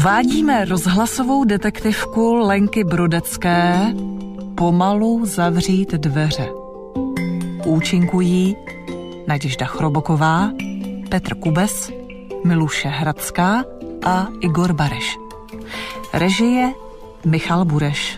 Uvádíme rozhlasovou detektivku Lenky Brodecké Pomalu zavřít dveře. Účinkují Naděžda Chroboková, Petr Kubes, Miluše Hradská a Igor Bareš. Režie Michal Bureš.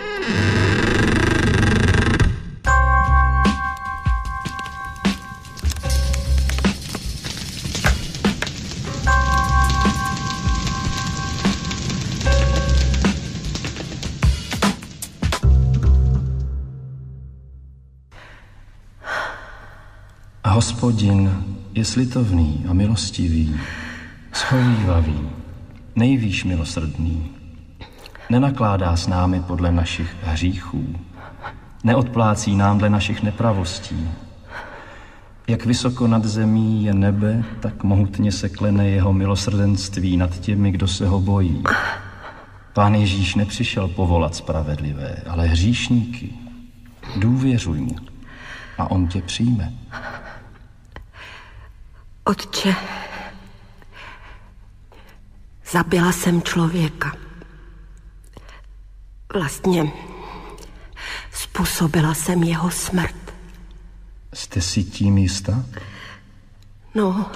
Hospodin je slitovný a milostivý, schovívavý, nejvýš milosrdný. Nenakládá s námi podle našich hříchů, neodplácí nám dle našich nepravostí. Jak vysoko nad zemí je nebe, tak mohutně se klene jeho milosrdenství nad těmi, kdo se ho bojí. Pán Ježíš nepřišel povolat spravedlivé, ale hříšníky. Důvěřuj mu a on tě přijme. Otče, zabila jsem člověka. Vlastně způsobila jsem jeho smrt. Jste si tím jistá? No,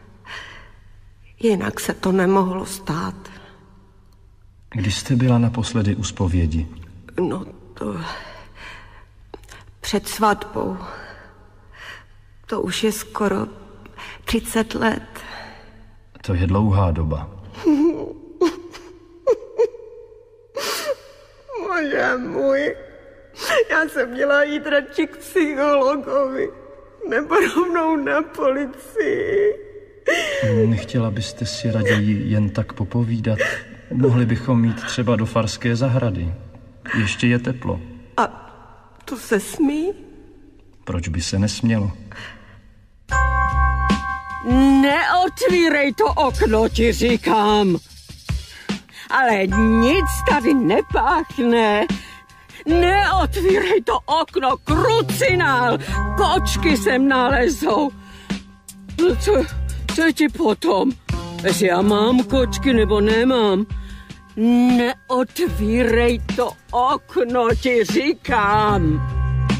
jinak se to nemohlo stát. Když jste byla naposledy u zpovědi? No to... před svatbou. To už je skoro 30 let. To je dlouhá doba. Bože můj, já jsem měla jít radši k psychologovi, nebo rovnou na policii. Nechtěla byste si raději jen tak popovídat? Mohli bychom jít třeba do Farské zahrady. Ještě je teplo. A to se smí? Proč by se nesmělo? Neotvírej to okno, ti říkám. Ale nic tady nepáchne. Neotvírej to okno, krucinál. Kočky sem nalezou. No co je ti potom? Jestli já mám kočky nebo nemám? Neotvírej to okno, ti říkám.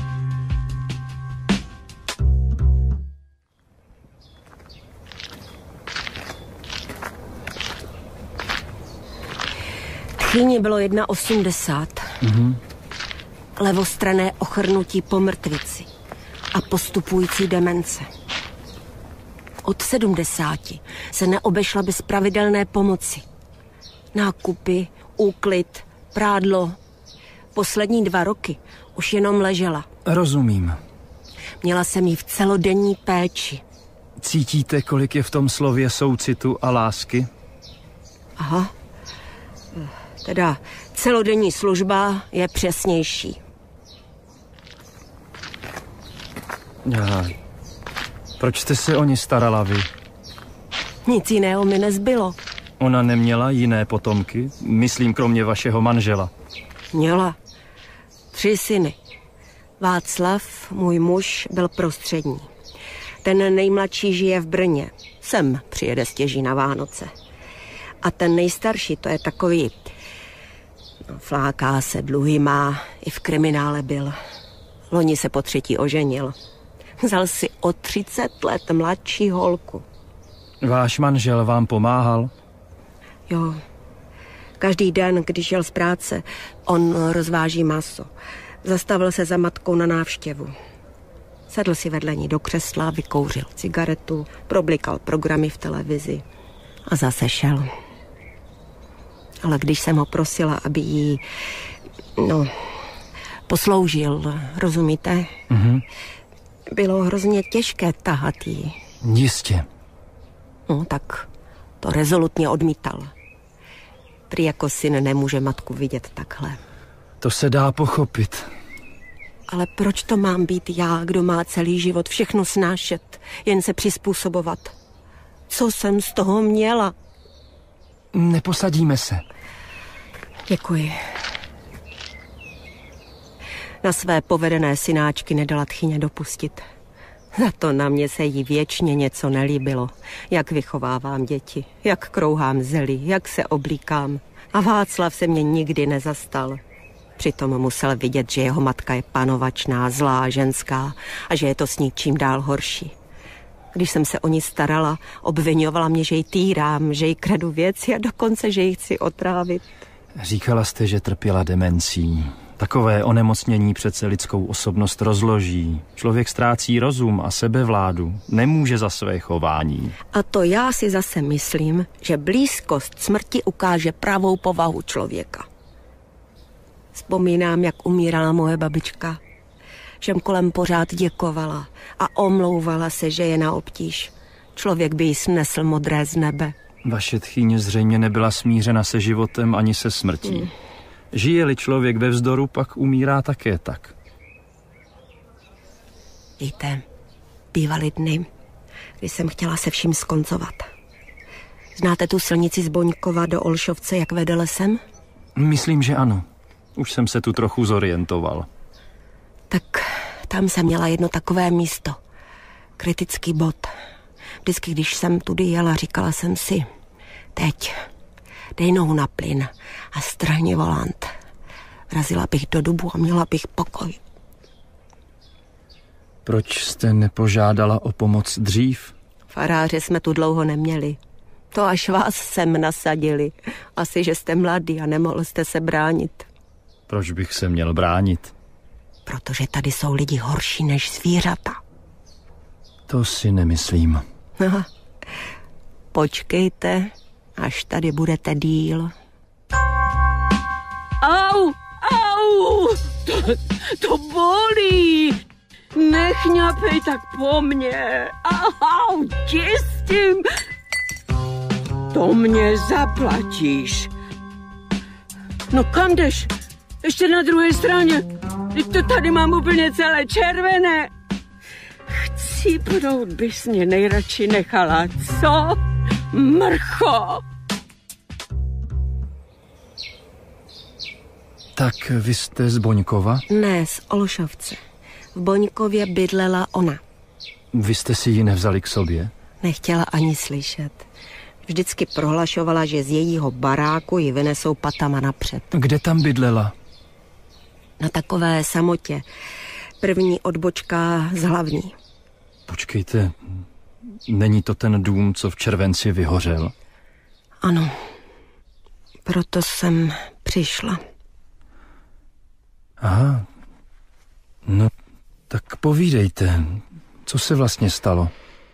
Tchýni bylo 1,80. Levostranné ochrnutí po mrtvici a postupující demence. Od 70 se neobešla bez pravidelné pomoci. Nákupy, úklid, prádlo. Poslední 2 roky už jenom ležela. Rozumím. Měla jsem jí v celodenní péči. Cítíte, kolik je v tom slově soucitu a lásky? Aha. Teda celodenní služba je přesnější. Proč jste se o ní starala vy? Nic jiného mi nezbylo. Ona neměla jiné potomky? Myslím, kromě vašeho manžela. Měla 3 syny. Václav, můj muž, byl prostřední. Ten nejmladší žije v Brně. Sem přijede stěží na Vánoce. A ten nejstarší, to je takový... fláká se, dluhy má, i v kriminále byl. Loni se po 3. oženil. Vzal si o 30 let mladší holku. Váš manžel vám pomáhal? Jo. Každý den, když jel z práce, on rozváží maso. Zastavil se za matkou na návštěvu. Sedl si vedle ní do křesla, vykouřil cigaretu, problikal programy v televizi a zase šel. Ale když jsem ho prosila, aby jí, posloužil, rozumíte? Bylo hrozně těžké tahat jí. Jistě. No, tak to rezolutně odmítal. Prý jako syn nemůže matku vidět takhle. To se dá pochopit. Ale proč to mám být já, kdo má celý život všechno snášet, jen se přizpůsobovat? Co jsem z toho měla? Neposadíme se. Děkuji. Na své povedené synáčky nedala tchyně dopustit. Za to na mě se jí věčně něco nelíbilo. Jak vychovávám děti, jak krouhám zeli, jak se oblíkám. A Václav se mě nikdy nezastal. Přitom musel vidět, že jeho matka je panovačná, zlá, ženská a že je to s ní čím dál horší. Když jsem se o ní starala, obvinovala mě, že ji týrám, že jí kradu věci a dokonce, že ji chci otrávit. Říkala jste, že trpěla demencí. Takové onemocnění přece lidskou osobnost rozloží. Člověk ztrácí rozum a sebevládu. Nemůže za své chování. A to já si zase myslím, že blízkost smrti ukáže pravou povahu člověka. Vzpomínám, jak umírala moje babička. Všem kolem pořád děkovala a omlouvala se, že je na obtíž. Člověk by jí snesl modré z nebe. Vaše tchýně zřejmě nebyla smířena se životem ani se smrtí. Žije-li člověk ve vzdoru, pak umírá také tak. Víte, bývaly dny, kdy jsem chtěla se vším skoncovat. Znáte tu silnici z Boňkova do Olšovce, jak vede lesem? Myslím, že ano. Už jsem se tu trochu zorientoval. Tak tam jsem měla jedno takové místo. Kritický bod. Vždycky, když jsem tudy jela, říkala jsem si, teď dej nohu na plyn a strhni volant. Vrazila bych do dubu a měla bych pokoj. Proč jste nepožádala o pomoc dřív? Faráře jsme tu dlouho neměli. To až vás sem nasadili. Asi, že jste mladý a nemohl jste se bránit. Proč bych se měl bránit? Protože tady jsou lidi horší než zvířata. To si nemyslím. Aha. Počkejte, až tady budete díl. Au, au, to bolí. Nechňapej tak po mně. Au, čistím. To mě zaplatíš. No kam jdeš? Ještě na druhé straně. Teď to tady mám úplně celé červené. Chcípnout bys mě nejradši nechala, co? Mrcho! Tak vy jste z Boňkova? Ne, z Olšovce. V Boňkově bydlela ona. Vy jste si ji nevzali k sobě? Nechtěla ani slyšet. Vždycky prohlašovala, že z jejího baráku ji vynesou patama napřed. Kde tam bydlela? Na takové samotě. První odbočka z Hlavní. Počkejte, není to ten dům, co v červenci vyhořel? Ano, proto jsem přišla. Aha, no tak povídejte, co se vlastně stalo?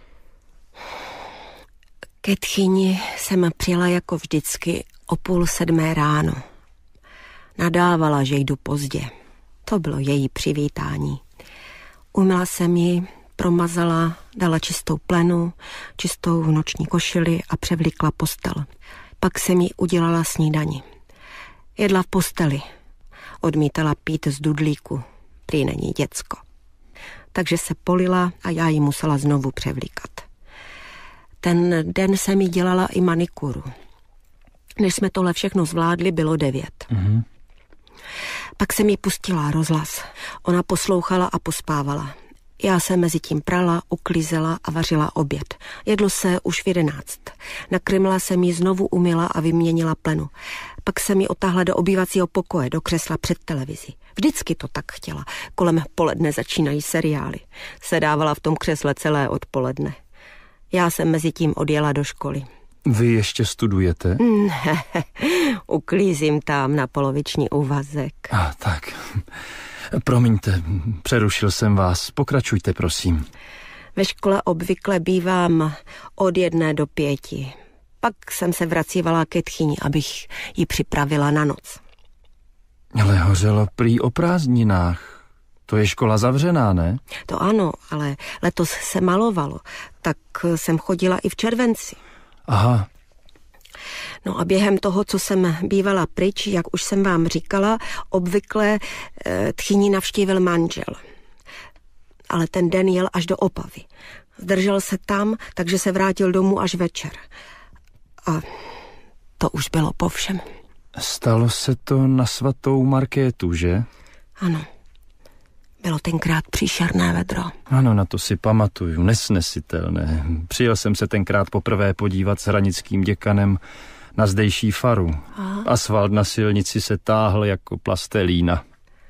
Ke tchyni jsem přijela jako vždycky o 6:30 ráno. Nadávala, že jdu pozdě. To bylo její přivítání. Umyla jsem ji, promazala, dala čistou plenu, čistou noční košili a převlíkla postel. Pak jsem jí udělala snídani. Jedla v posteli. Odmítala pít z dudlíku. Prý není děcko. Takže se polila a já ji musela znovu převlíkat. Ten den jsem jí dělala i manikuru. Než jsme tohle všechno zvládli, bylo 9. Mhm. Pak jsem jí pustila rozhlas. Ona poslouchala a pospávala. Já jsem mezi tím prala, uklízela a vařila oběd. Jedlo se už v 11. Nakrmila jsem ji, znovu umyla a vyměnila plenu. Pak jsem ji otáhla do obývacího pokoje, do křesla před televizí. Vždycky to tak chtěla. Kolem poledne začínají seriály. Sedávala v tom křesle celé odpoledne. Já jsem mezi tím odjela do školy. Vy ještě studujete? Ne, uklízím tam na poloviční úvazek. Tak. Promiňte, přerušil jsem vás. Pokračujte, prosím. Ve škole obvykle bývám od 1 do 5. Pak jsem se vracívala ke tchyni, abych ji připravila na noc. Ale hořelo prý o prázdninách. To je škola zavřená, ne? To ano, ale letos se malovalo, tak jsem chodila i v červenci. Aha. No a během toho, co jsem bývala pryč, jak už jsem vám říkala, obvykle tchyni navštívil manžel. Ale ten den jel až do Opavy. Zdržel se tam, takže se vrátil domů až večer. A to už bylo po všem. Stalo se to na svatou Markétu, že? Ano. Bylo tenkrát příšerné vedro. Ano, na to si pamatuju, nesnesitelné. Přijel jsem se tenkrát poprvé podívat s hranickým děkanem na zdejší faru. Asfalt na silnici se táhl jako plastelína.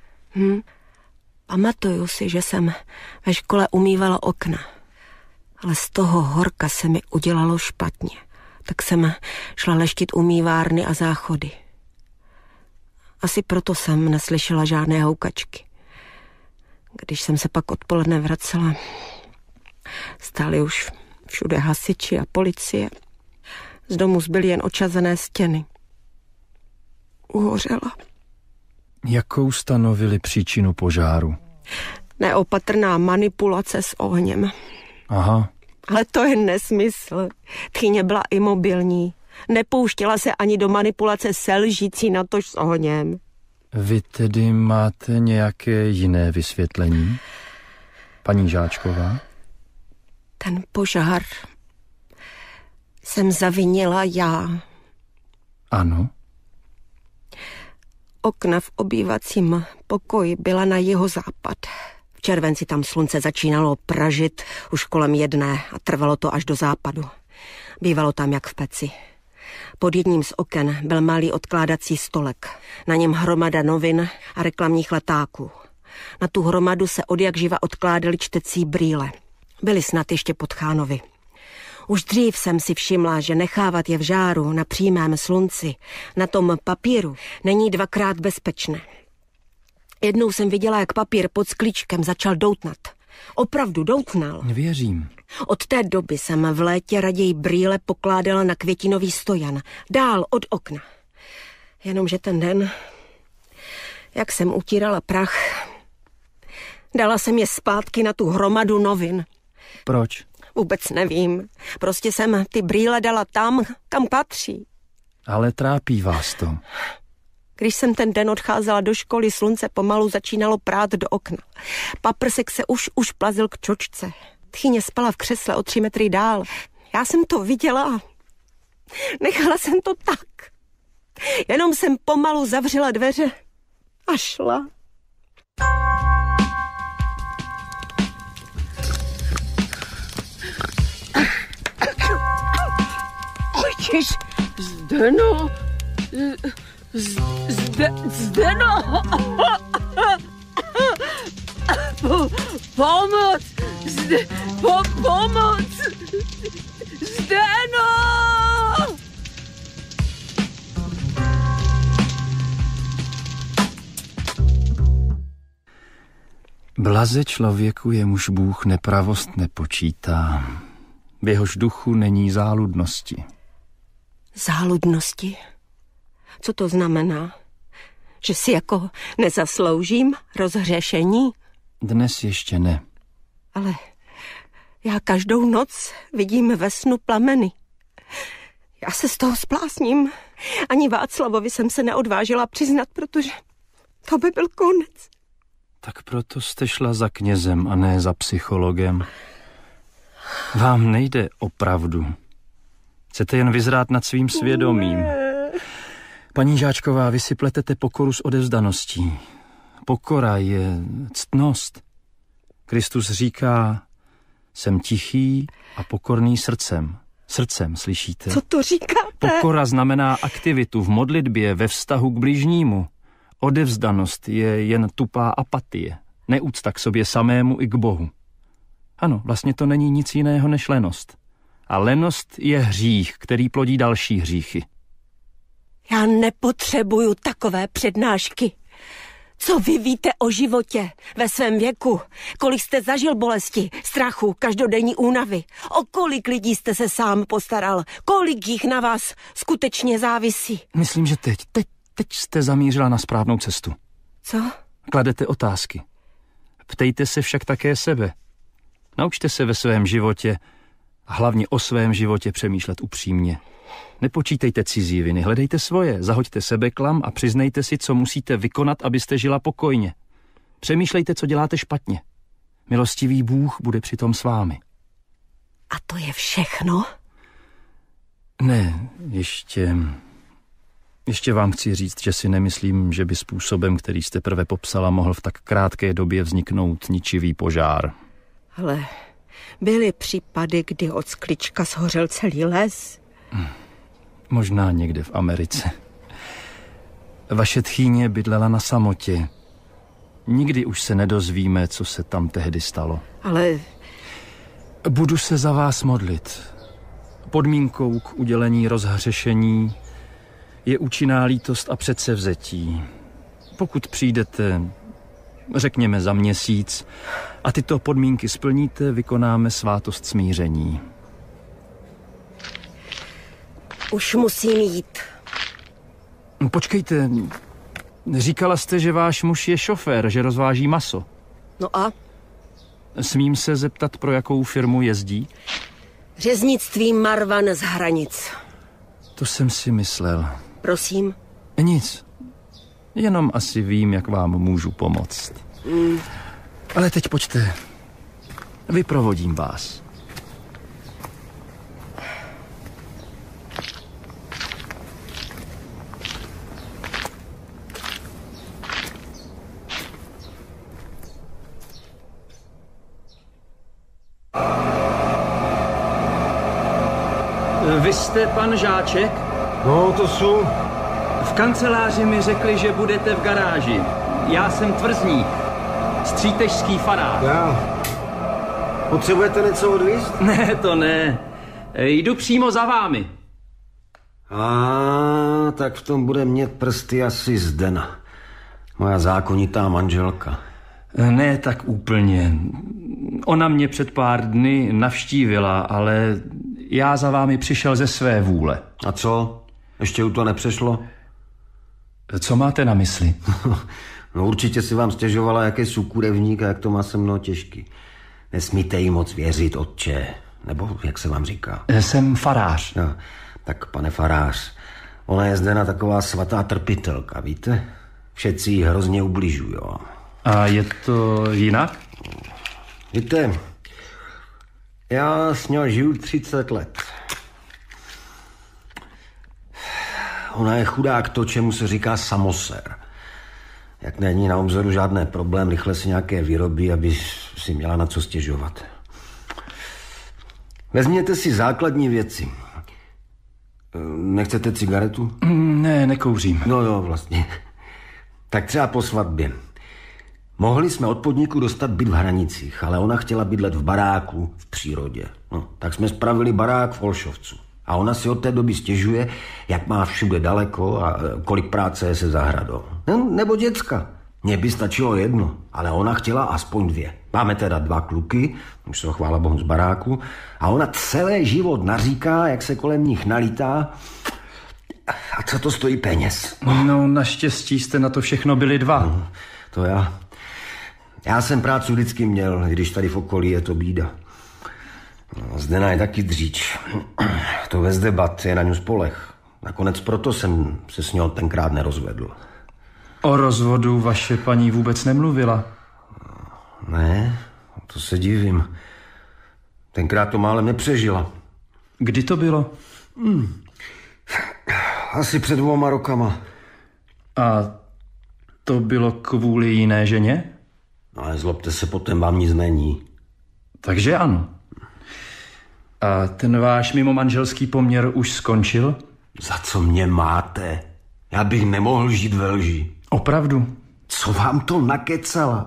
Pamatuju si, že jsem ve škole umývala okna. Ale z toho horka se mi udělalo špatně. Tak jsem šla leštit umývárny a záchody. Asi proto jsem neslyšela žádné houkačky. Když jsem se pak odpoledne vracela, stáli už všude hasiči a policie. Z domu zbyly jen očazené stěny. Uhořela. Jakou stanovili příčinu požáru? Neopatrná manipulace s ohněm. Aha. Ale to je nesmysl. Tchyně byla imobilní. Nepouštěla se ani do manipulace se lžící natož s ohněm. Vy tedy máte nějaké jiné vysvětlení, paní Žáčková? Ten požár jsem zavinila já. Ano. Okna v obývacím pokoji byla na jihozápad. V červenci tam slunce začínalo pražit už kolem 1 a trvalo to až do západu. Bývalo tam jak v peci. Pod jedním z oken byl malý odkládací stolek. Na něm hromada novin a reklamních letáků. Na tu hromadu se odjakživa odkládaly čtecí brýle. Byly snad ještě pod Chánovi. Už dřív jsem si všimla, že nechávat je v žáru na přímém slunci, na tom papíru, není 2krát bezpečné. Jednou jsem viděla, jak papír pod sklíčkem začal doutnat. Opravdu doutnal. Věřím. Od té doby jsem v létě raději brýle pokládala na květinový stojan, dál od okna. Jenomže ten den, jak jsem utírala prach, dala jsem je zpátky na tu hromadu novin. Proč? Vůbec nevím. Prostě jsem ty brýle dala tam, kam patří. Ale trápí vás to. Když jsem ten den odcházela do školy, slunce pomalu začínalo prát do okna. Paprsek se už plazil k čočce. Tchyně spala v křesle o 3 metry dál. Já jsem to viděla. Nechala jsem to tak. Jenom jsem pomalu zavřela dveře a šla. Ojčiš, Zdeno, Zdeno, pomoc, pomoc, Zdeno! Blaze člověku, jemuž Bůh nepravost nepočítá. V jehož duchu není záludnosti. Záludnosti? Co to znamená? Že si jako nezasloužím rozhřešení? Dnes ještě ne. Ale já každou noc vidím ve snu plameny. Já se z toho splásním. Ani Václavovi jsem se neodvážila přiznat, protože to by byl konec. Tak proto jste šla za knězem a ne za psychologem. Vám nejde o pravdu. Chcete jen vyzrát nad svým svědomím. Paní Žáčková, vy si pletete pokoru s odevzdaností. Pokora je ctnost. Kristus říká, jsem tichý a pokorný srdcem. Srdcem, slyšíte? Co to říkáte? Pokora znamená aktivitu v modlitbě, ve vztahu k bližnímu. Odevzdanost je jen tupá apatie. Neúcta k sobě samému i k Bohu. Ano, vlastně to není nic jiného než lenost. A lenost je hřích, který plodí další hříchy. Já nepotřebuju takové přednášky. Co vy víte o životě ve svém věku? Kolik jste zažil bolesti, strachu, každodenní únavy? O kolik lidí jste se sám postaral? Kolik jich na vás skutečně závisí? Myslím, že teď jste zamířila na správnou cestu. Co? Kladete otázky. Ptejte se však také sebe. Naučte se ve svém životě a hlavně o svém životě přemýšlet upřímně. Nepočítejte cizí viny, hledejte svoje, zahoďte sebeklam a přiznejte si, co musíte vykonat, abyste žila pokojně. Přemýšlejte, co děláte špatně. Milostivý Bůh bude přitom s vámi. A to je všechno? Ne, ještě... Ještě vám chci říct, že si nemyslím, že by způsobem, který jste prve popsala, mohl v tak krátké době vzniknout ničivý požár. Ale byly případy, kdy od sklička shořel celý les. Možná někde v Americe. Vaše tchýně bydlela na samotě. Nikdy už se nedozvíme, co se tam tehdy stalo. Ale... Budu se za vás modlit. Podmínkou k udělení rozhřešení je účinná lítost a předsevzetí. Pokud přijdete, řekněme za měsíc, a tyto podmínky splníte, vykonáme svátost smíření. Už musím jít. Počkejte, říkala jste, že váš muž je šofér, že rozváží maso. No a? Smím se zeptat, pro jakou firmu jezdí? Řeznictví Marvan z Hranic. To jsem si myslel. Prosím? Nic. Jenom asi vím, jak vám můžu pomoct. Ale teď pojďte. Vyprovodím vás. Vy jste pan Žáček? No, to jsou. V kanceláři mi řekli, že budete v garáži. Já jsem Tvrzník, střítežský farář. Já. Potřebujete něco odvízt? Ne, to ne. Jdu přímo za vámi. Tak v tom bude mít prsty asi Zdena. Moja zákonitá manželka. Ne tak úplně. Ona mě před pár dny navštívila, ale já za vámi přišel ze své vůle. A co? Ještě u to nepřešlo? Co máte na mysli? No určitě si vám stěžovala, jak je sukurevník a jak to má se mnou těžký. Nesmíte jí moc věřit, otče. Nebo jak se vám říká? Jsem farář. No, tak pane farář, ona je Zdena taková svatá trpitelka, víte? Všetci jí hrozně ubližujou. A je to jinak? Víte, já s ní žiju 30 let. Ona je chudák to, čemu se říká samosér. Jak není na obzoru žádný problém, rychle si nějaké vyrobí, aby si měla na co stěžovat. Vezměte si základní věci. Nechcete cigaretu? Ne, nekouřím. No jo, vlastně. Tak třeba po svatbě. Mohli jsme od podniku dostat byt v Hranicích, ale ona chtěla bydlet v baráku v přírodě. No, tak jsme spravili barák v Olšovcu. A ona si od té doby stěžuje, jak má všude daleko a kolik práce je se zahradou. No, nebo děcka. Mně by stačilo jedno, ale ona chtěla aspoň 2. Máme teda 2 kluky, už se ho chvála bohu z baráku, a ona celý život naříká, jak se kolem nich nalítá. A co to stojí peněz? No, naštěstí jste na to všechno byli 2. No, to já. Já jsem práci vždycky měl, když tady v okolí je to bída. No, Zdena je taky dříč. To bez debat je na ňu spoleh. Nakonec proto jsem se s ní tenkrát nerozvedl. O rozvodu vaše paní vůbec nemluvila? Ne, to se divím. Tenkrát to málem nepřežila. Kdy to bylo? Asi před 2 rokama. A to bylo kvůli jiné ženě? No, ale zlobte se, potom vám nic není. Takže ano. A ten váš mimomanželský poměr už skončil? Za co mě máte? Já bych nemohl žít ve lži. Opravdu? Co vám to nakecala?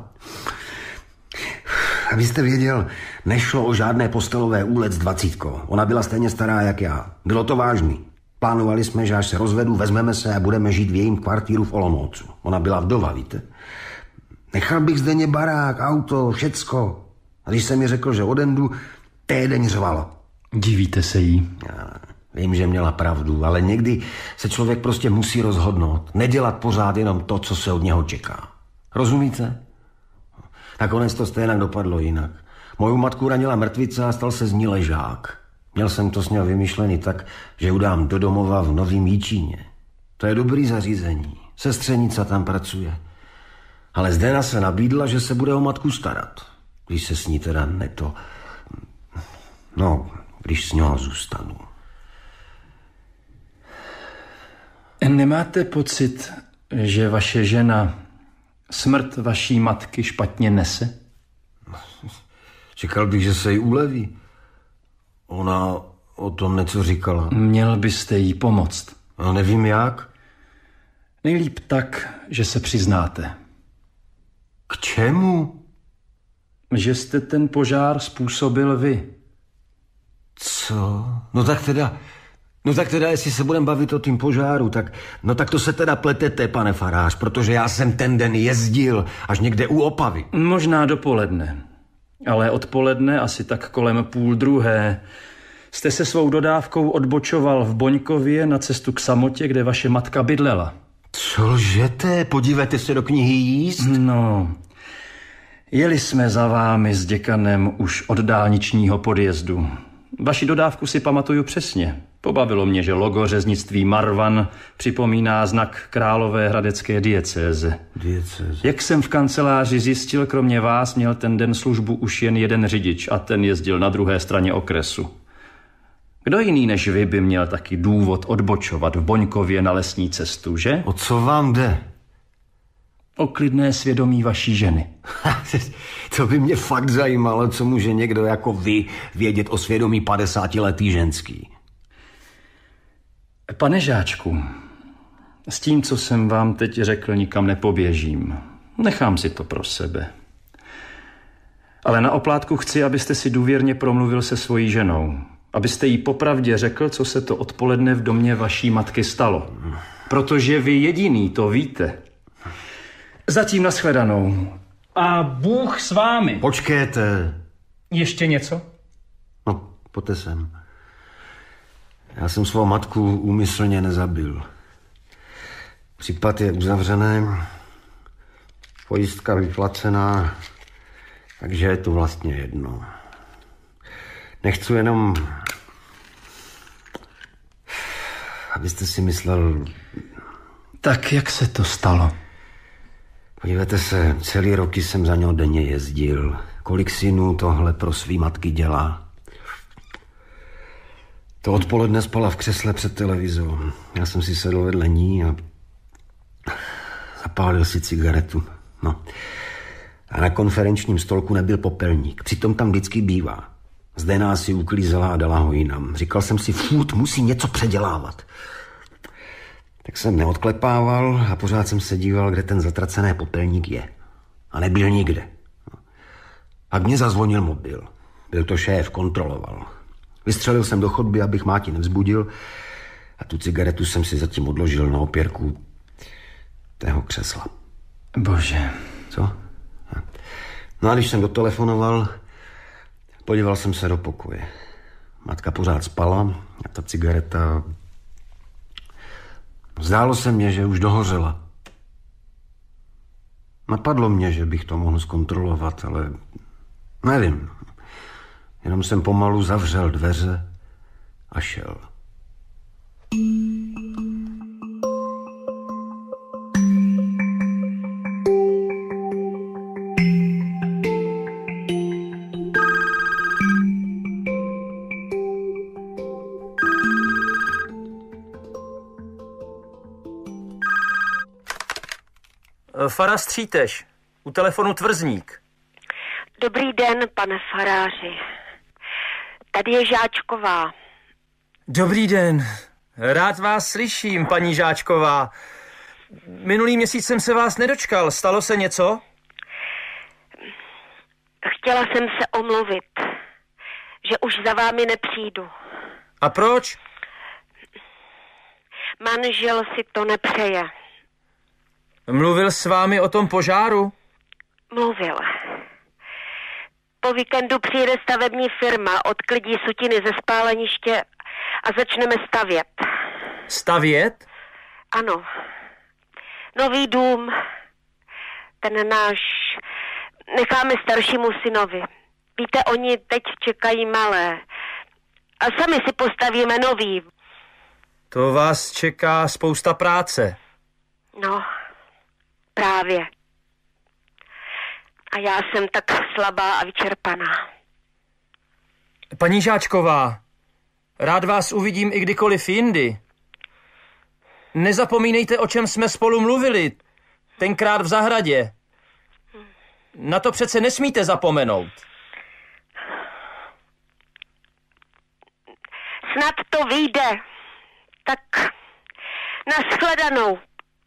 Abyste věděl, nešlo o žádné postelové úlet s 20. Ona byla stejně stará jak já. Bylo to vážný. Plánovali jsme, že až se rozvedu, vezmeme se a budeme žít v jejím kvartíru v Olomoucu. Ona byla vdova, víte? Nechal bych Zdeně barák, auto, všecko. A když jsem mi řekl, že odejdu, týden řvala. Divíte se jí? Já vím, že měla pravdu, ale někdy se člověk prostě musí rozhodnout. Nedělat pořád jenom to, co se od něho čeká. Rozumíte? Nakonec to stejně dopadlo jinak. Moju matku ranila mrtvice a stal se z ní ležák. Měl jsem to s ní vymyšlený tak, že ji dám do domova v Novým Jičíně. To je dobrý zařízení. Sestřenice tam pracuje. Ale Zdena se nabídla, že se bude o matku starat. Když se s ní teda neto... No, když s ní zůstanu. Nemáte pocit, že vaše žena smrt vaší matky špatně nese? Čekal bych, že se jí uleví. Ona o tom něco říkala. Měl byste jí pomoct. No, nevím jak. Nejlíp tak, že se přiznáte. K čemu? Že jste ten požár způsobil vy. Co? No tak teda, jestli se budeme bavit o tím požáru, tak to se teda pletete, pane farář, protože já jsem ten den jezdil až někde u Opavy. Možná dopoledne, ale odpoledne asi tak kolem 12:30 jste se svou dodávkou odbočoval v Boňkově na cestu k samotě, kde vaše matka bydlela. Co lžete? Podívejte se do knihy jízd. No, jeli jsme za vámi s děkanem už od dálničního podjezdu. Vaši dodávku si pamatuju přesně. Pobavilo mě, že logo řeznictví Marvan připomíná znak Královéhradecké diecéze. Jak jsem v kanceláři zjistil, kromě vás měl ten den službu už jen jeden řidič a ten jezdil na druhé straně okresu. Kdo jiný než vy by měl taky důvod odbočovat v Boňkově na lesní cestu, že? O co vám jde? O klidné svědomí vaší ženy. To by mě fakt zajímalo, co může někdo jako vy vědět o svědomí 50letý ženský. Pane Žáčku, s tím, co jsem vám teď řekl, nikam nepoběžím. Nechám si to pro sebe. Ale na oplátku chci, abyste si důvěrně promluvil se svojí ženou. Abyste jí popravdě řekl, co se to odpoledne v domě vaší matky stalo. Protože vy jediný to víte. Zatím nashledanou. A Bůh s vámi. Počkejte. Ještě něco? No, pojďte sem. Já jsem svou matku úmyslně nezabil. Případ je uzavřený, pojistka vyplacená, takže je to vlastně jedno. Nechci jenom, abyste si myslel... Tak jak se to stalo? Podívejte se, celý roky jsem za něho denně jezdil. Kolik synů tohle pro svý matky dělá? To odpoledne spala v křesle před televizorem. Já jsem si sedl vedle ní a zapálil si cigaretu. No. A na konferenčním stolku nebyl popelník. Přitom tam vždycky bývá. Zde nás si uklízela a dala ho jinam. Říkal jsem si, furt musí něco předělávat. Tak jsem neodklepával a pořád jsem se díval, kde ten zatracený popelník je. A nebyl nikde. A mě zazvonil mobil. Byl to šéf, kontroloval. Vystřelil jsem do chodby, abych Máti nevzbudil, a tu cigaretu jsem si zatím odložil na opěrku tého křesla. Bože. Co? No a když jsem dotelefonoval, podíval jsem se do pokoje. Matka pořád spala a ta cigareta... Zdálo se mně, že už dohořela. Napadlo mě, že bych to mohl zkontrolovat, ale nevím. Jenom jsem pomalu zavřel dveře a šel. Fara Stříteš, u telefonu Tvrzník. Dobrý den, pane faráři. Tady je Žáčková. Dobrý den. Rád vás slyším, paní Žáčková. Minulý měsíc jsem se vás nedočkal. Stalo se něco? Chtěla jsem se omluvit, že už za vámi nepřijdu. A proč? Manžel si to nepřeje. Mluvil s vámi o tom požáru? Mluvil. Po víkendu přijede stavební firma, odklidí sutiny ze spáleniště a začneme stavět. Stavět? Ano. Nový dům. Ten náš necháme staršímu synovi. Víte, oni teď čekají malé. A sami si postavíme nový. To vás čeká spousta práce. No, právě. A já jsem tak slabá a vyčerpaná. Paní Žáčková, rád vás uvidím i kdykoliv jindy. Nezapomínejte, o čem jsme spolu mluvili. Tenkrát v zahradě. Na to přece nesmíte zapomenout. Snad to vyjde. Tak nashledanou.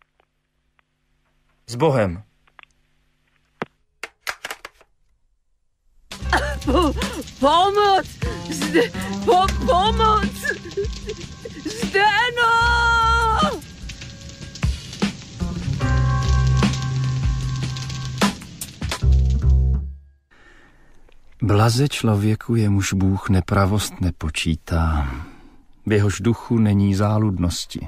S Bohem. Pomoc! Pomoc! Zdeno! Blaze člověku, jemuž Bůh nepravost nepočítá. V jehož duchu není záludnosti.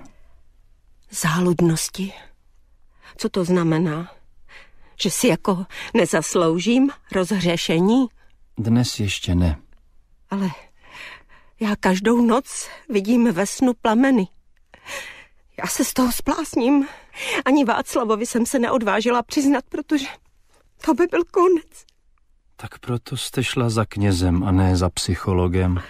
Záludnosti? Co to znamená? Že si jako nezasloužím rozhřešení? Dnes ještě ne. Ale já každou noc vidím ve snu plameny. Já se z toho splásním. Ani Václavovi jsem se neodvážila přiznat, protože to by byl konec. Tak proto jste šla za knězem a ne za psychologem.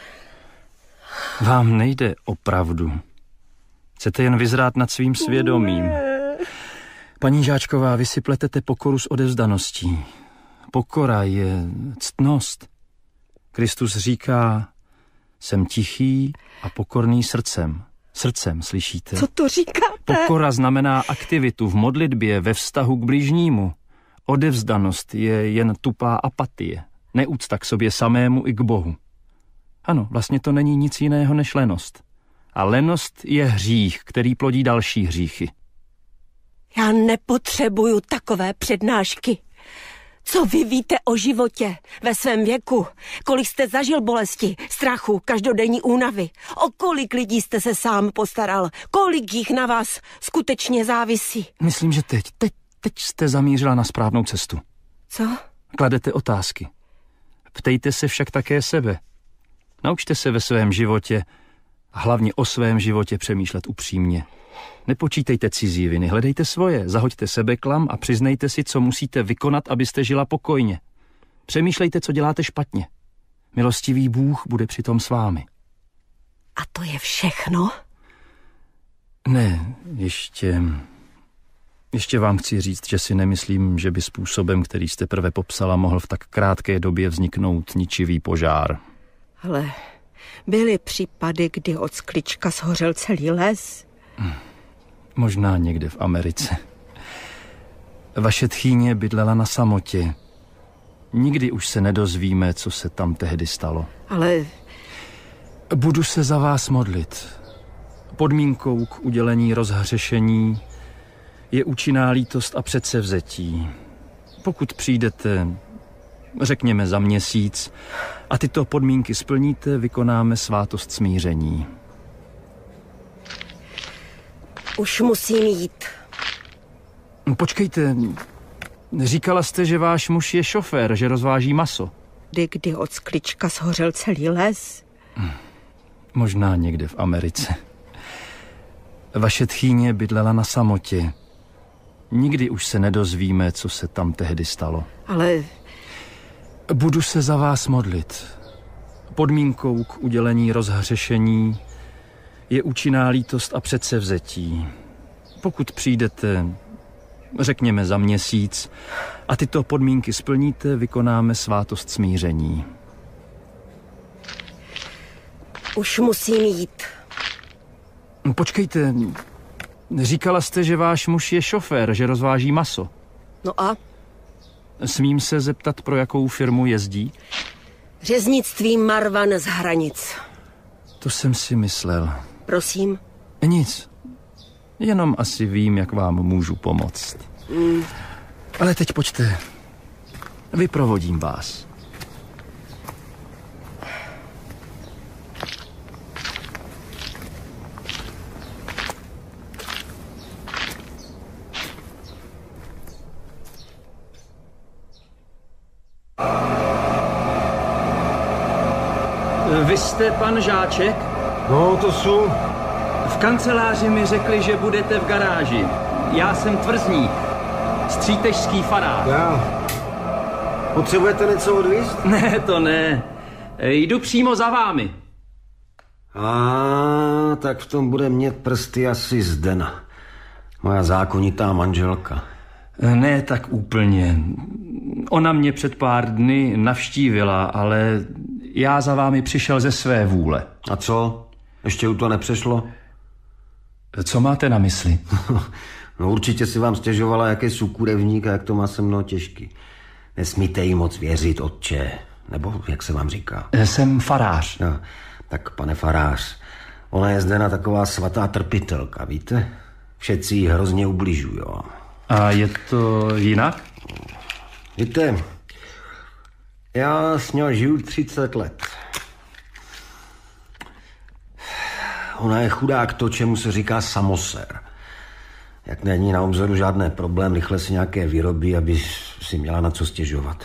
Vám nejde o pravdu. Chcete jen vyzrát nad svým svědomím. Paní Žáčková, vy si pletete pokoru s odevzdaností. Pokora je ctnost. Kristus říká, jsem tichý a pokorný srdcem. Srdcem, slyšíte? Co to říkáte? Pokora znamená aktivitu v modlitbě, ve vztahu k bližnímu. Odevzdanost je jen tupá apatie. Neúcta k sobě samému i k Bohu. Ano, vlastně to není nic jiného než lenost. A lenost je hřích, který plodí další hříchy. Já nepotřebuju takové přednášky. Co vy víte o životě ve svém věku? Kolik jste zažil bolesti, strachu, každodenní únavy? O kolik lidí jste se sám postaral? Kolik jich na vás skutečně závisí? Myslím, že teď jste zamířila na správnou cestu. Co? Kladete otázky. Ptejte se však také sebe. Naučte se ve svém životě a hlavně o svém životě přemýšlet upřímně. Nepočítejte cizí viny, hledejte svoje, zahoďte sebeklam a přiznejte si, co musíte vykonat, abyste žila pokojně. Přemýšlejte, co děláte špatně. Milostivý Bůh bude přitom s vámi. A to je všechno? Ne, ještě vám chci říct, že si nemyslím, že by způsobem, který jste prve popsala, mohl v tak krátké době vzniknout ničivý požár. Ale byly případy, kdy od sklička shořel celý les. Možná někde v Americe. Vaše tchýně bydlela na samotě. Nikdy už se nedozvíme, co se tam tehdy stalo. Ale... Budu se za vás modlit. Podmínkou k udělení rozhřešení je účinná lítost a předsevzetí. Pokud přijdete, řekněme za měsíc, a tyto podmínky splníte, vykonáme svátost smíření. Už musím jít. Počkejte, říkala jste, že váš muž je šofér, že rozváží maso. Kdy od sklička shořel celý les. Možná někde v Americe. Vaše tchýně bydlela na samotě. Nikdy už se nedozvíme, co se tam tehdy stalo. Ale... Budu se za vás modlit. Podmínkou k udělení rozhřešení je účinná lítost a předsevzetí. Pokud přijdete, řekněme za měsíc, a tyto podmínky splníte, vykonáme svátost smíření. Už musím jít. Počkejte, říkala jste, že váš muž je šofér, že rozváží maso. No a? Smím se zeptat, pro jakou firmu jezdí? Řeznictví Marvan z Hranic. To jsem si myslel. Prosím? Nic. Jenom asi vím, jak vám můžu pomoct. Ale teď pojďte. Vyprovodím vás. Vy jste pan Žáček? No, to jsou. V kanceláři mi řekli, že budete v garáži. Já jsem Tvrzník, střítežský farář. Já. Potřebujete něco odvízt? Ne, to ne. Jdu přímo za vámi. Tak v tom bude mít prsty asi Zdena. Moja zákonitá manželka. Ne tak úplně. Ona mě před pár dny navštívila, ale já za vámi přišel ze své vůle. A co? Ještě u to nepřešlo? Co máte na mysli? No určitě si vám stěžovala, jak je sukurevník a jak to má se mnou těžký. Nesmíte jí moc věřit, otče. Nebo jak se vám říká? Jsem farář. No, tak pane farář, ona je Zdena taková svatá trpitelka, víte? Všetci jí hrozně ubližujou. A je to jinak? Víte, já s ní žiju 30 let. Ona je chudák to, čemu se říká samosér. Jak není na obzoru žádný problém, rychle si nějaké vyrobí, aby si měla na co stěžovat.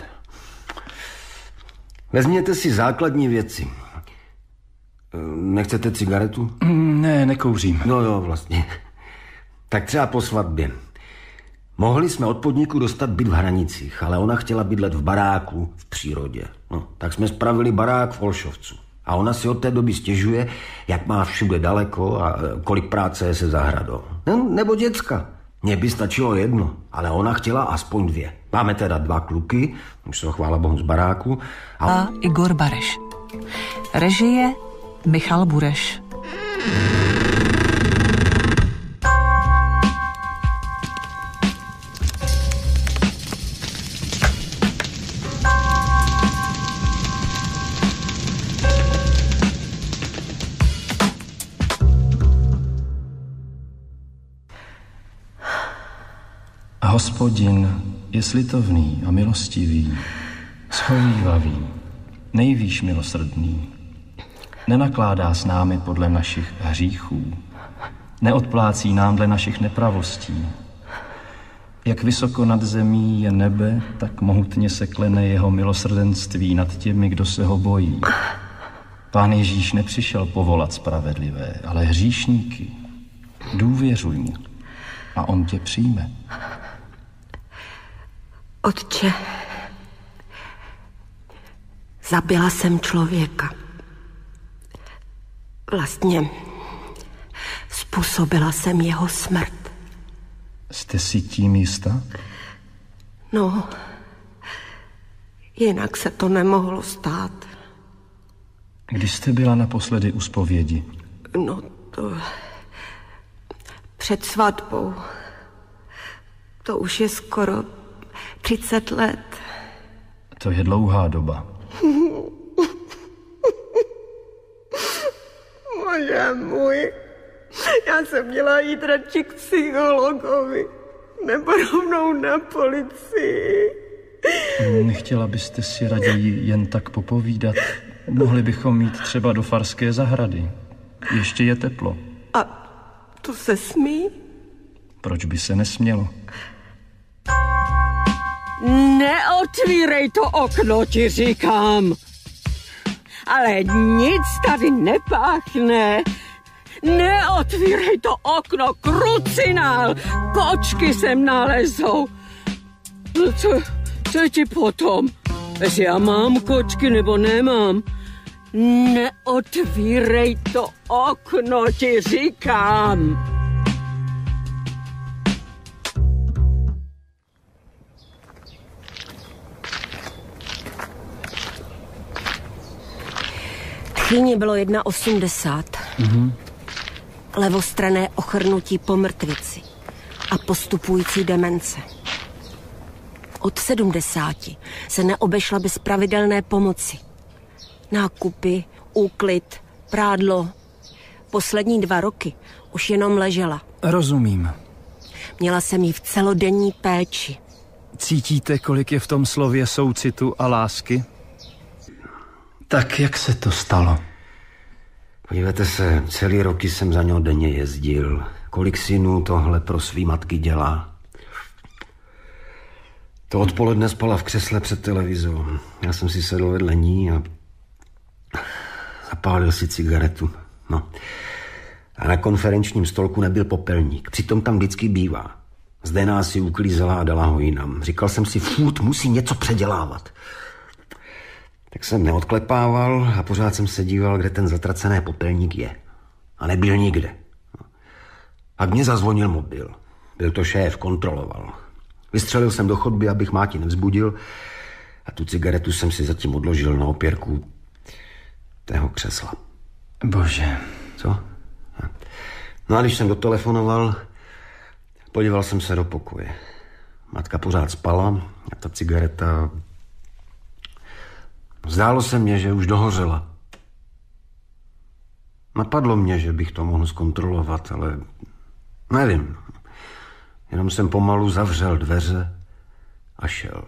Vezměte si základní věci. Nechcete cigaretu? Ne, nekouřím. No jo, vlastně. Tak třeba po svatbě. Mohli jsme od podniku dostat byt v Hranicích, ale ona chtěla bydlet v baráku v přírodě. No, tak jsme spravili barák v Olšovcu. A ona si od té doby stěžuje, jak má všude daleko a kolik práce je se zahradou. Nebo děcka. Mně by stačilo jedno, ale ona chtěla aspoň 2. Máme teda 2 kluky, už jsou chvála bohu z baráku. A Igor Bareš. Režie Michal Bureš. Hospodin je slitovný a milostivý, schovívavý, nejvýš milosrdný. Nenakládá s námi podle našich hříchů, neodplácí nám dle našich nepravostí. Jak vysoko nad zemí je nebe, tak mohutně se klene jeho milosrdenství nad těmi, kdo se ho bojí. Pán Ježíš nepřišel povolat spravedlivé, ale hříšníky. Důvěřuj mu a on tě přijme. Otče, zabila jsem člověka. Vlastně způsobila jsem jeho smrt. Jste si tím jistá? No, jinak se to nemohlo stát. Kdy jste byla naposledy u zpovědi? No to... před svatbou. To už je skoro 30 let. To je dlouhá doba. Bože můj, já jsem měla jít radši k psychologovi, nebo rovnou na policii. Nechtěla byste si raději jen tak popovídat? Mohli bychom jít třeba do farské zahrady. Ještě je teplo. A to se smí? Proč by se nesmělo? Neotvírej to okno, ti říkám. Ale nic tady nepáchne. Neotvírej to okno, krucinál. Kočky sem nalezou. No co je ti potom? Jestli já mám kočky nebo nemám? Neotvírej to okno, ti říkám. Tchýni bylo 1,80. Levostranné ochrnutí po mrtvici a postupující demence. Od 70 se neobešla bez pravidelné pomoci. Nákupy, úklid, prádlo. Poslední 2 roky už jenom ležela. Rozumím. Měla jsem jí v celodenní péči. Cítíte, kolik je v tom slově soucitu a lásky? Tak jak se to stalo? Podívejte se, celý roky jsem za něho denně jezdil. Kolik synů tohle pro svý matky dělá. To odpoledne spala v křesle před televizou. Já jsem si sedl vedle ní a zapálil si cigaretu. No. A na konferenčním stolku nebyl popelník. Přitom tam vždycky bývá. Zdena si uklízela a dala ho jinam. Říkal jsem si, furt musí něco předělávat. Tak jsem neodklepával a pořád jsem se díval, kde ten zatracený popelník je. A nebyl nikde. Pak mě zazvonil mobil. Byl to šéf, kontroloval. Vystřelil jsem do chodby, abych Máti nevzbudil, a tu cigaretu jsem si zatím odložil na opěrku tého křesla. Bože. Co? No a když jsem dotelefonoval, podíval jsem se do pokoje. Matka pořád spala a ta cigareta... Zdálo se mně, že už dohořela. Napadlo mě, že bych to mohl zkontrolovat, ale nevím. Jenom jsem pomalu zavřel dveře a šel.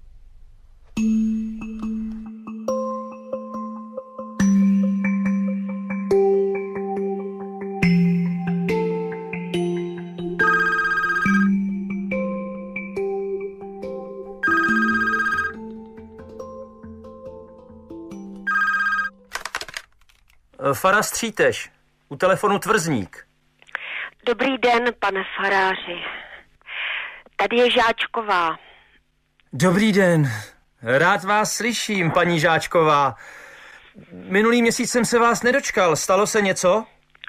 Farář Stříteš, u telefonu Tvrzník. Dobrý den, pane faráři. Tady je Žáčková. Dobrý den. Rád vás slyším, paní Žáčková. Minulý měsíc jsem se vás nedočkal. Stalo se něco?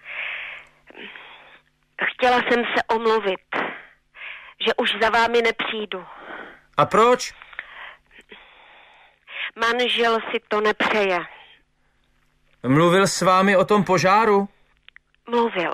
Chtěla jsem se omluvit, že už za vámi nepřijdu. A proč? Manžel si to nepřeje. Mluvil s vámi o tom požáru? Mluvil.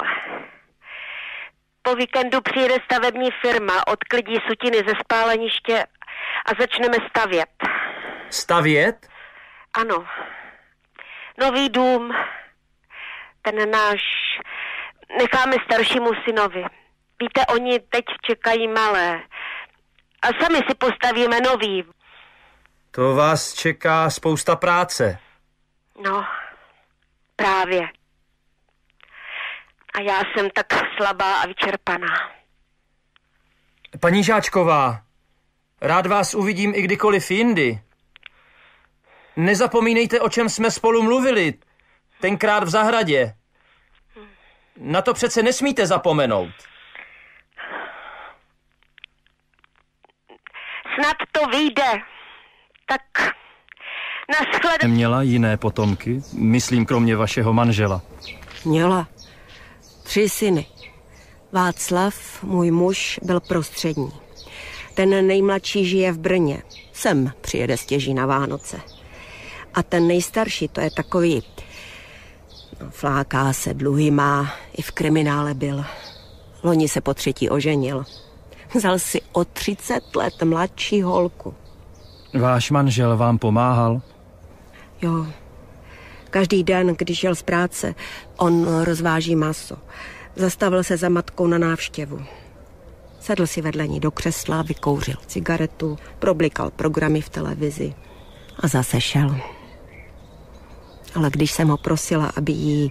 Po víkendu přijede stavební firma, odklidí sutiny ze spáleniště a začneme stavět. Stavět? Ano. Nový dům. Ten náš necháme staršímu synovi. Víte, oni teď čekají malé. A sami si postavíme nový. To vás čeká spousta práce. No, právě. A já jsem tak slabá a vyčerpaná. Paní Žáčková, rád vás uvidím i kdykoliv jindy. Nezapomínejte, o čem jsme spolu mluvili. Tenkrát v zahradě. Na to přece nesmíte zapomenout. Snad to vyjde. Tak nashledanou. Měla jiné potomky? Myslím, kromě vašeho manžela. Měla 3 syny. Václav, můj muž, byl prostřední. Ten nejmladší žije v Brně. Sem přijede stěží na Vánoce. A ten nejstarší, to je takový... fláká se, dluhy má, i v kriminále byl. Loni se po 3. oženil. Vzal si o 30 let mladší holku. Váš manžel vám pomáhal? Jo. Každý den, když šel z práce, on rozváží maso. Zastavil se za matkou na návštěvu. Sedl si vedle ní do křesla, vykouřil cigaretu, problikal programy v televizi a zase šel. Ale když jsem ho prosila, aby jí,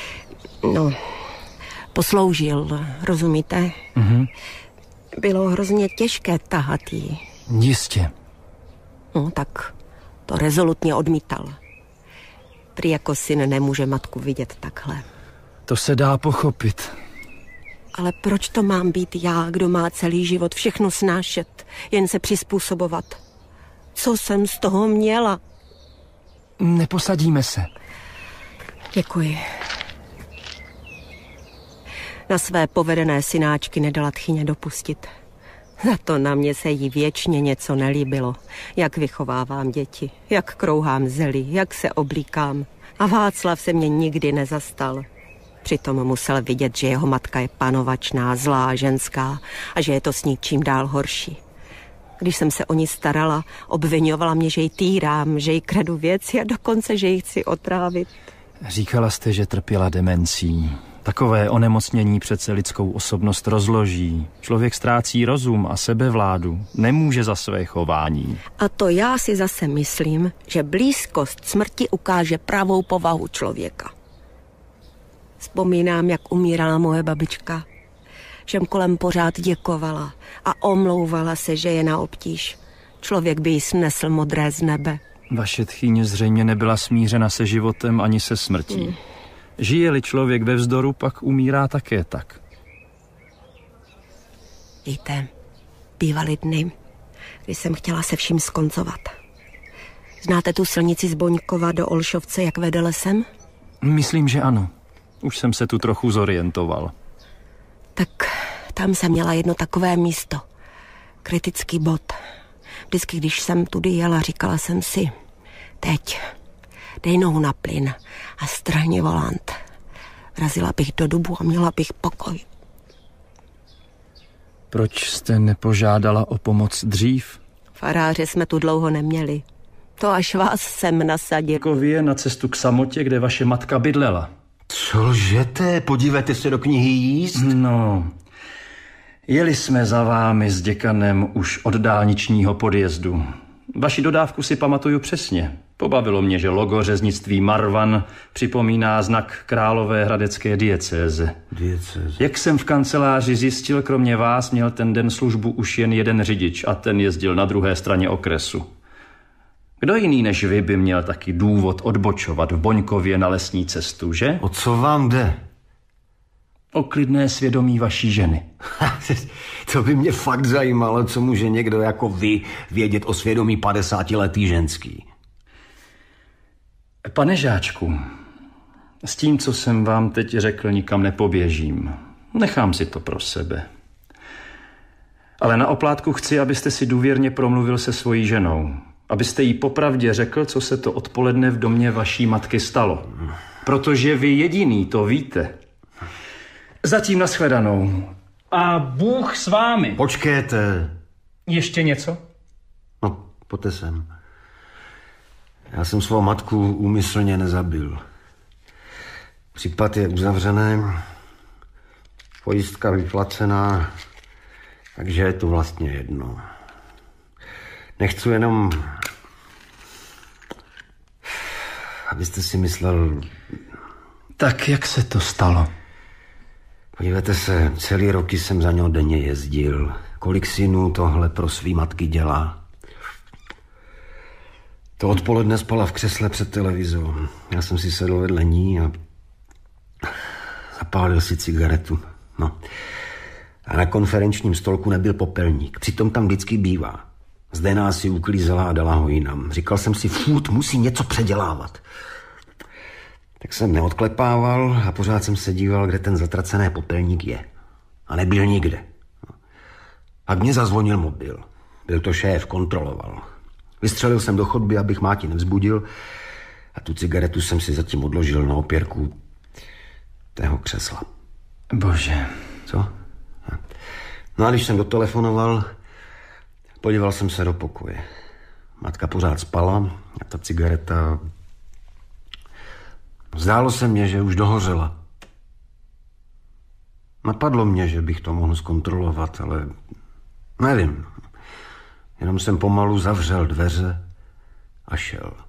posloužil, rozumíte? Mhm. Bylo hrozně těžké tahat jí. Jistě. No, tak to rezolutně odmítal. Prý jako syn nemůže matku vidět takhle. To se dá pochopit. Ale proč to mám být já, kdo má celý život všechno snášet, jen se přizpůsobovat? Co jsem z toho měla? Neposadíme se. Děkuji. Na své povedené synáčky nedala tchyně dopustit. Za to na mě se jí věčně něco nelíbilo. Jak vychovávám děti, jak krouhám zelí, jak se oblíkám. A Václav se mě nikdy nezastal. Přitom musel vidět, že jeho matka je panovačná, zlá, ženská a že je to s ní čím dál horší. Když jsem se o ní starala, obvinovala mě, že ji týrám, že jí kradu věci a dokonce, že ji chci otrávit. Říkala jste, že trpěla demencí. Takové onemocnění přece lidskou osobnost rozloží. Člověk ztrácí rozum a sebevládu. Nemůže za své chování. A to já si zase myslím, že blízkost smrti ukáže pravou povahu člověka. Vzpomínám, jak umírala moje babička. Všem kolem pořád děkovala a omlouvala se, že je na obtíž. Člověk by jí snesl modré z nebe. Vaše tchýně zřejmě nebyla smířena se životem ani se smrtí. Žije-li člověk ve vzdoru, pak umírá také tak. Víte, bývaly dny, kdy jsem chtěla se vším skoncovat. Znáte tu silnici z Boňkova do Olšovce, jak vede lesem? Myslím, že ano. Už jsem se tu trochu zorientoval. Tak tam jsem měla jedno takové místo. Kritický bod. Vždycky, když jsem tudy jela, říkala jsem si, teď, dej nohu na plyn a strhni volant. Vrazila bych do dubu a měla bych pokoj. Proč jste nepožádala o pomoc dřív? Faráře jsme tu dlouho neměli. To až vás sem nasadil. Kově na cestu k samotě, kde vaše matka bydlela. Co lžete? Podívejte se do knihy jízd. No, jeli jsme za vámi s děkanem už od dálničního podjezdu. Vaši dodávku si pamatuju přesně. Pobavilo mě, že logo řeznictví Marvan připomíná znak královéhradecké diecéze. Jak jsem v kanceláři zjistil, kromě vás měl ten den službu už jen jeden řidič a ten jezdil na druhé straně okresu. Kdo jiný než vy by měl taky důvod odbočovat v Boňkově na lesní cestu, že? O co vám jde? O klidné svědomí vaší ženy. To by mě fakt zajímalo, co může někdo jako vy vědět o svědomí 50letý ženský. Pane žáčku, s tím, co jsem vám teď řekl, nikam nepoběžím. Nechám si to pro sebe. Ale na oplátku chci, abyste si důvěrně promluvil se svojí ženou. Abyste jí popravdě řekl, co se to odpoledne v domě vaší matky stalo. Protože vy jediný to víte. Zatím nashledanou. A Bůh s vámi. Počkejte. Ještě něco? No, pojďte sem. Já jsem svou matku úmyslně nezabil. Případ je uzavřený, pojistka vyplacená, takže je to vlastně jedno. Nechci jenom, abyste si myslel... Tak jak se to stalo? Podívejte se, celý roky jsem za něho denně jezdil. Kolik synů tohle pro svý matky dělá? To odpoledne spala v křesle před televizou. Já jsem si sedl vedle ní a zapálil si cigaretu. No. A na konferenčním stolku nebyl popelník. Přitom tam vždycky bývá. Zde nás si uklízela a dala ho jinam. Říkal jsem si, furt musí něco předělávat. Tak jsem neodklepával a pořád jsem se díval, kde ten zatracený popelník je. A nebyl nikde. Pak mě zazvonil mobil. Byl to šéf, kontroloval. Vystřelil jsem do chodby, abych Máti nevzbudil, a tu cigaretu jsem si zatím odložil na opěrku tého křesla. Bože. Co? No a když jsem dotelefonoval, podíval jsem se do pokoje. Matka pořád spala a ta cigareta... Zdálo se mně, že už dohořela. Napadlo mě, že bych to mohl zkontrolovat, ale nevím. Jenom jsem pomalu zavřel dveře a šel.